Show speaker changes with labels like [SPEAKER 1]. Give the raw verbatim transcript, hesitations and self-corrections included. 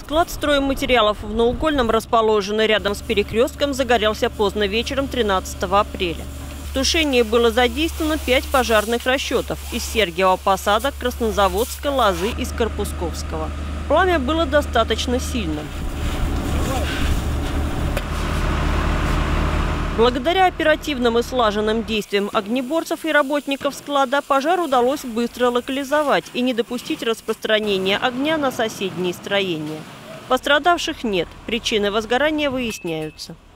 [SPEAKER 1] Склад стройматериалов в Наугольном, расположенный рядом с перекрестком, загорелся поздно вечером тринадцатого апреля. В тушении было задействовано пять пожарных расчетов из Сергиева Посада, Краснозаводска, Лозы и Скорпусковского. Пламя было достаточно сильным. Благодаря оперативным и слаженным действиям огнеборцев и работников склада пожар удалось быстро локализовать и не допустить распространения огня на соседние строения. Пострадавших нет, причины возгорания выясняются.